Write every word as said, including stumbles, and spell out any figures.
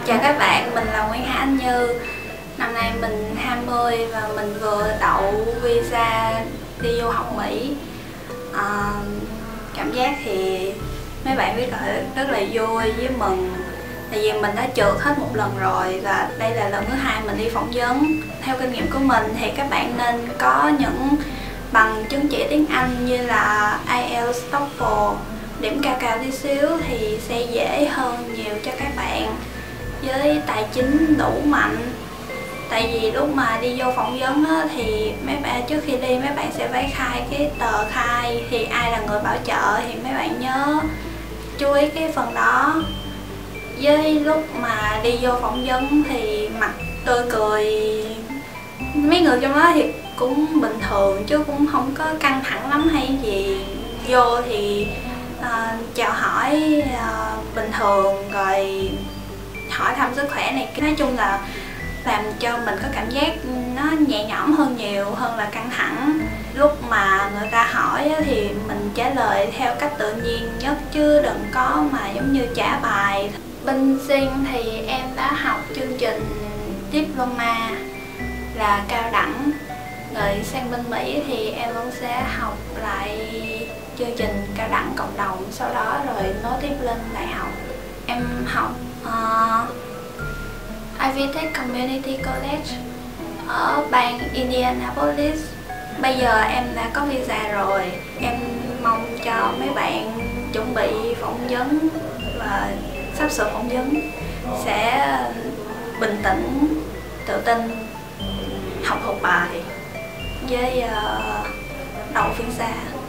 Chào các bạn, mình là Nguyễn Hà Anh Như. Năm nay mình hai mươi và mình vừa đậu visa đi du học Mỹ. à, Cảm giác thì mấy bạn biết là rất là vui với mừng. Tại vì mình đã trượt hết một lần rồi và đây là lần thứ hai mình đi phỏng vấn. Theo kinh nghiệm của mình thì các bạn nên có những bằng chứng chỉ tiếng Anh như là ai eo, TOEFL, điểm cao cao tí xíu thì sẽ dễ hơn nhiều cho các bạn. Với tài chính đủ mạnh. Tại vì lúc mà đi vô phỏng vấn á, thì mấy bạn trước khi đi mấy bạn sẽ phải khai cái tờ khai, thì ai là người bảo trợ thì mấy bạn nhớ chú ý cái phần đó. Với lúc mà đi vô phỏng vấn thì mặt tươi cười, mấy người trong đó thì cũng bình thường chứ cũng không có căng thẳng lắm hay gì. Vô thì uh, chào hỏi uh, bình thường rồi hỏi thăm sức khỏe này, nói chung là làm cho mình có cảm giác nó nhẹ nhõm hơn nhiều hơn là căng thẳng. Lúc mà người ta hỏi thì mình trả lời theo cách tự nhiên nhất chứ đừng có mà giống như trả bài. Bên Sinh thì em đã học chương trình diploma là cao đẳng, rồi sang bên Mỹ thì em vẫn sẽ học lại chương trình cao đẳng cộng đồng, sau đó rồi nối tiếp lên đại học. Em học uh, Ivy Tech Community College ở bang Indianapolis. Bây giờ em đã có visa rồi. Em mong cho mấy bạn chuẩn bị phỏng vấn và sắp sửa phỏng vấn sẽ bình tĩnh, tự tin, học thuộc bài với uh, đậu visa.